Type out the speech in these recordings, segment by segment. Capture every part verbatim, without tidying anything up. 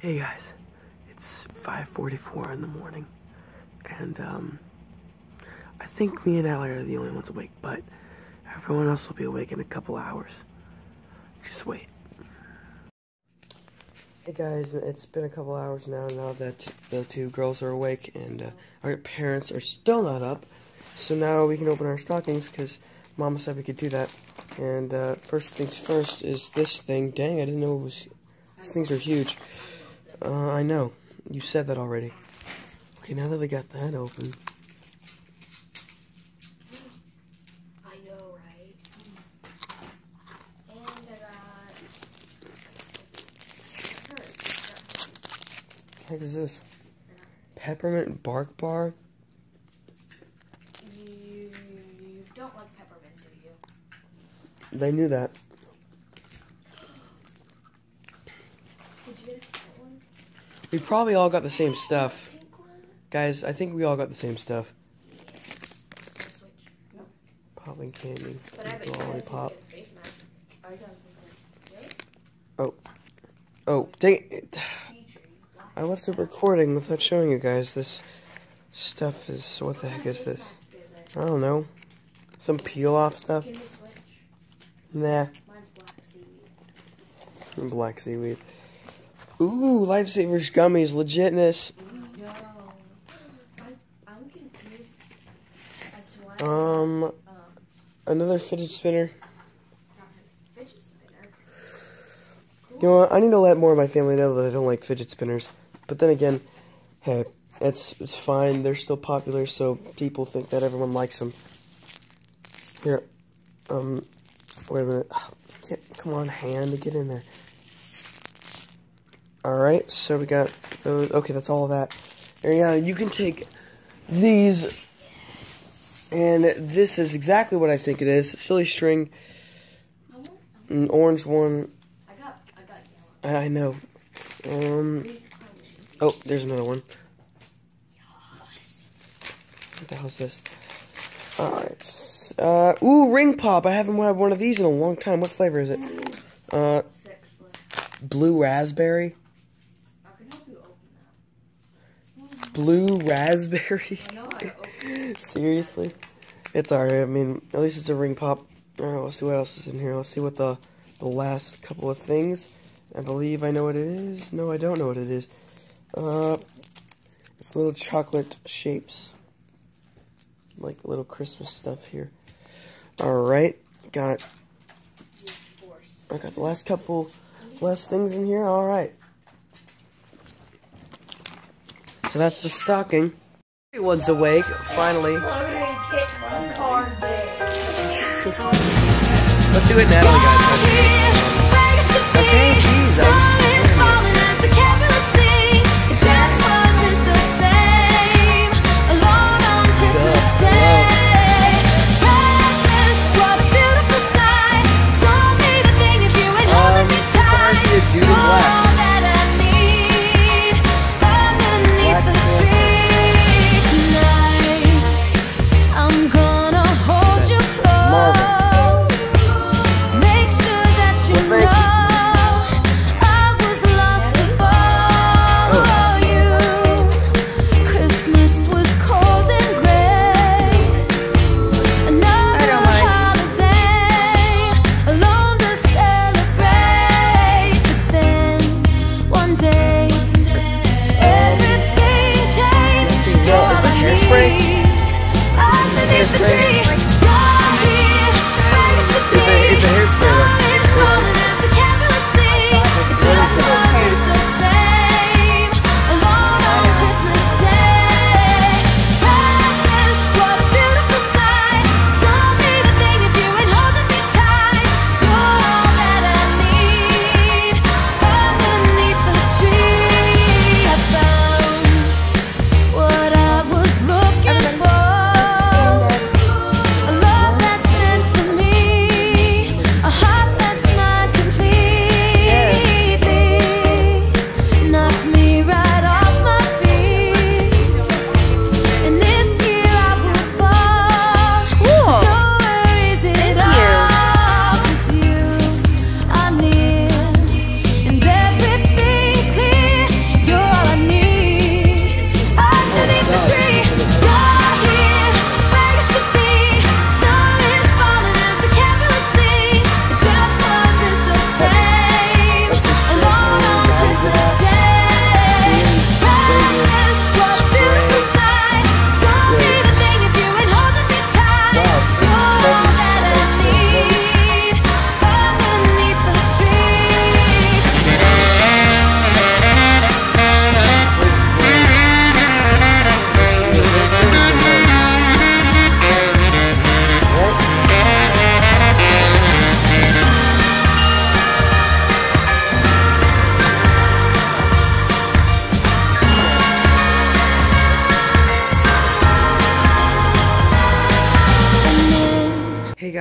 Hey guys, it's five forty-four in the morning, and um, I think me and Allie are the only ones awake, but everyone else will be awake in a couple hours. Just wait. Hey guys, it's been a couple hours now, now that the two girls are awake, and uh, our parents are still not up, so now we can open our stockings, because Mama said we could do that. And uh, first things first is this thing. Dang, I didn't know it was, these things are huge. Uh, I know. You said that already. Okay, now that we got that open. I know, right? And I got... What the heck is this? Peppermint bark bar? You, you don't like peppermint, do you? They knew that. Did you get a second one? We probably all got the same stuff. Guys, I think we all got the same stuff. Yeah. Switch. No. Popping candy. But I bet you guys Lollipop. didn't get a face mask. I don't think Oh. Oh, dang it. I left it recording without showing you guys. This stuff is... What the heck is this? I don't know. Some peel-off stuff? Can we switch? Nah. Mine's black seaweed. Black seaweed. Ooh, Lifesavers gummies, legitness. No. I, I'm confused as to why. Um, um another fidget spinner. fidget spinner. Cool. You know what? I need to let more of my family know that I don't like fidget spinners. But then again, hey, it's it's fine. They're still popular, so people think that everyone likes them. Here, um, wait a minute. Get, come on, hand, get in there. Alright, so we got those. Okay, that's all of that. Ariana, you can take these. And this is exactly what I think it is. Silly string. An orange one. I got, I got yellow. I know. Um. Oh, there's another one. What the hell's this? Alright. Uh, ooh, ring pop. I haven't had one of these in a long time. What flavor is it? Uh, blue raspberry. Blue raspberry? I know how to open it. Seriously? It's alright. I mean, at least it's a ring pop. Alright, let's see what else is in here. Let's see what the, the last couple of things. I believe I know what it is. No, I don't know what it is. Uh, it's little chocolate shapes. Like little Christmas stuff here. Alright. Got, I got the last couple, last things in here. Alright. So that's the stocking. Everyone's awake, finally. Let's do it, Natalie, guys. Okay, geez, I was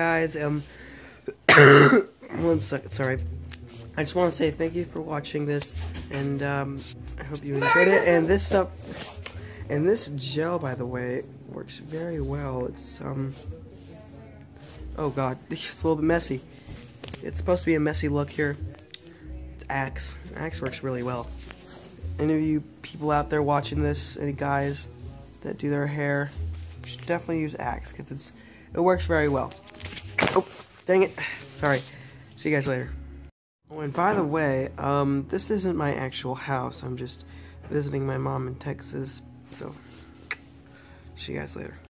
guys, um, one second, sorry. I just want to say thank you for watching this, and um, I hope you enjoyed it. And this stuff, and this gel, by the way, works very well. It's um, oh god, it's a little bit messy. It's supposed to be a messy look here. It's Axe. Axe works really well. Any of you people out there watching this, any guys that do their hair, you should definitely use Axe because it's it works very well. Oh, dang it! Sorry. See you guys later. Oh, and by the way, um, this isn't my actual house. I'm just visiting my mom in Texas. So, see you guys later.